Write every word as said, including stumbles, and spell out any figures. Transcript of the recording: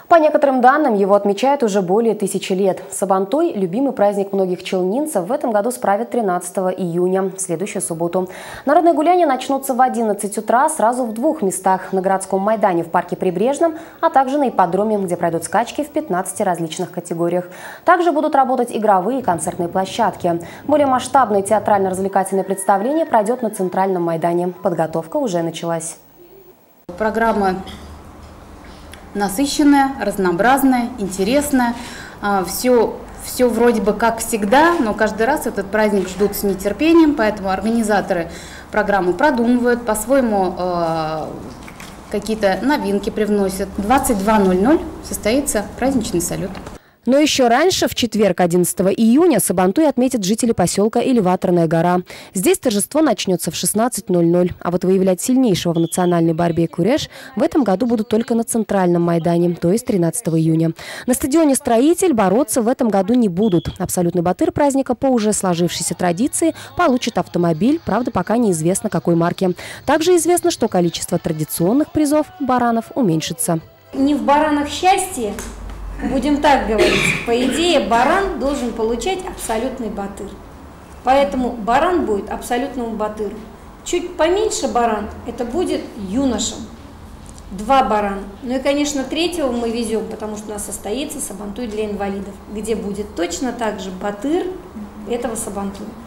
По некоторым данным, его отмечают уже более тысячи лет. Сабантуй – любимый праздник многих челнинцев, в этом году справят тринадцатого июня, в следующую субботу. Народные гуляния начнутся в одиннадцать утра сразу в двух местах – на городском майдане в парке Прибрежном, а также на ипподроме, где пройдут скачки в пятнадцати различных категориях. Также будут работать игровые и концертные площадки. Более масштабное театрально-развлекательное представление пройдет на центральном майдане. Подготовка уже началась. Программа насыщенная, разнообразная, интересная. Все, все вроде бы как всегда, но каждый раз этот праздник ждут с нетерпением, поэтому организаторы программы продумывают, по-своему э, какие-то новинки привносят. В двадцать два ноль ноль состоится праздничный салют. Но еще раньше, в четверг, одиннадцатого июня, Сабантуй отметят жители поселка Элеваторная гора. Здесь торжество начнется в шестнадцать ноль ноль. А вот выявлять сильнейшего в национальной борьбе Куреш в этом году будут только на центральном майдане, то есть тринадцатого июня. На стадионе «Строитель» бороться в этом году не будут. Абсолютный батыр праздника по уже сложившейся традиции получит автомобиль, правда, пока неизвестно какой марки. Также известно, что количество традиционных призов баранов уменьшится. Не в баранах счастье. Будем так говорить, по идее баран должен получать абсолютный батыр. Поэтому баран будет абсолютному батыру. Чуть поменьше баран – это будет юношам. Два барана. Ну и, конечно, третьего мы везем, потому что у нас состоится Сабантуй для инвалидов, где будет точно так же батыр этого Сабантуя.